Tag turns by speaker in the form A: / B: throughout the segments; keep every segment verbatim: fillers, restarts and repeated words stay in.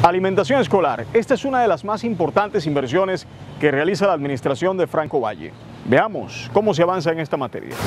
A: Alimentación escolar. Esta es una de las más importantes inversiones que realiza la administración de Franco Valle. Veamos cómo se avanza en esta materia.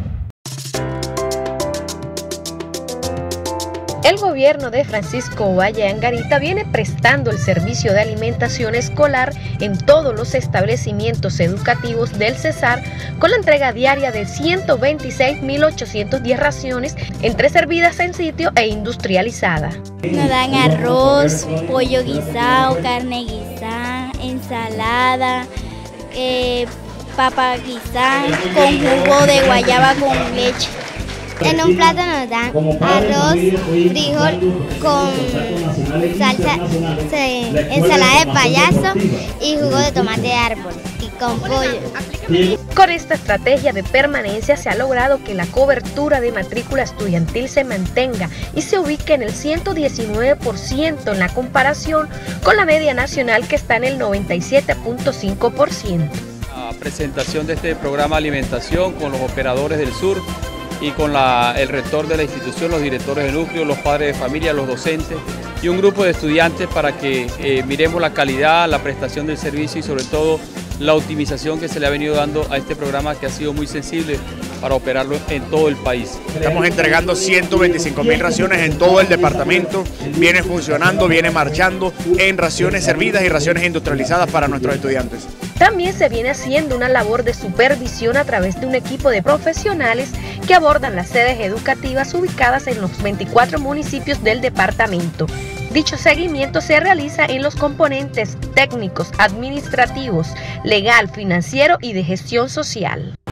B: El gobierno de Francisco Valle Angarita viene prestando el servicio de alimentación escolar en todos los establecimientos educativos del Cesar con la entrega diaria de ciento veintiséis mil ochocientas diez raciones entre servidas en sitio e industrializada.
C: Nos dan arroz, pollo guisado, carne guisada, ensalada, eh, papa guisada con jugo de guayaba con leche. En un plato nos dan arroz, frijol con salsa, ensalada de payaso y jugo de tomate de árbol y con pollo.
B: Con esta estrategia de permanencia se ha logrado que la cobertura de matrícula estudiantil se mantenga y se ubique en el ciento diecinueve por ciento en la comparación con la media nacional que está en el noventa y siete punto cinco por ciento.
D: La presentación de este programa de alimentación con los operadores del sur y con la, el rector de la institución, los directores de núcleo, los padres de familia, los docentes y un grupo de estudiantes para que eh, miremos la calidad, la prestación del servicio y sobre todo la optimización que se le ha venido dando a este programa que ha sido muy sensible para operarlo en todo el país.
E: Estamos entregando ciento veinticinco mil raciones en todo el departamento, viene funcionando, viene marchando en raciones servidas y raciones industrializadas para nuestros estudiantes.
B: También se viene haciendo una labor de supervisión a través de un equipo de profesionales que abordan las sedes educativas ubicadas en los veinticuatro municipios del departamento. Dicho seguimiento se realiza en los componentes técnicos, administrativos, legal, financiero y de gestión social.